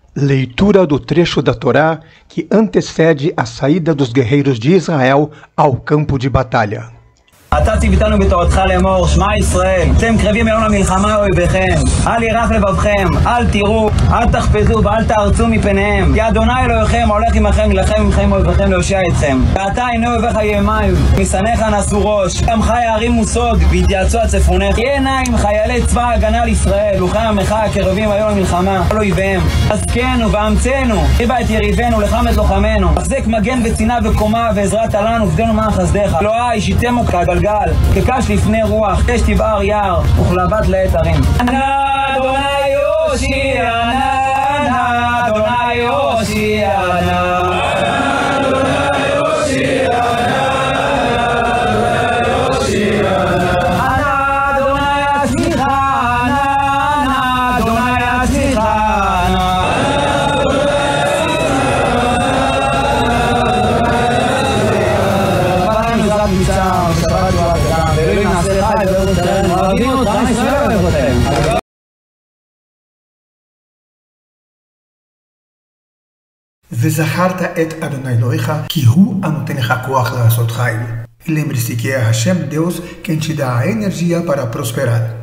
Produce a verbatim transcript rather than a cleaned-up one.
Leitura do trecho da Torá que antecede a saída dos guerreiros de Israel ao campo de batalha. אתה ציוותנו בתורתך לאמור, שמע ישראל, אתם קרבים אלינו למלחמה אויביכם, אל ירח לבבכם, אל תראו, אל תחפזו ואל תארצו מפניהם, כי אדוני אלוהיכם הולך עמכם, ילחם עמכם אויביכם להושיע אתכם. ועתה הנה אויביך יהמהו, משנאיך נשאו ראש, עמך יערימו סוד, ויתייעצו הצפונך. כי עיניים חיילי צבא ההגנה לישראל, וכי עמך הקרבים היו למלחמה, על אויביהם. עסקנו ואמצנו, חיבה את יריבינו, לחם את לוחמנו. החזק מגן וצינה וקומה ועזרת עלנו, ופדנו מען חסדך. אלוהי שיתמו כגלגל, כקש לפני רוח, קש תבער יער, וכלבת לעת הרים. נא אדוני הושיענה, נא אדוני הושיענה. וזכרת את אדוני אלוהיך, כי הוא הנותן לך כוח לעשות חיל. Lembre-se que é Hashem Deus quem te dá a energia para prosperar.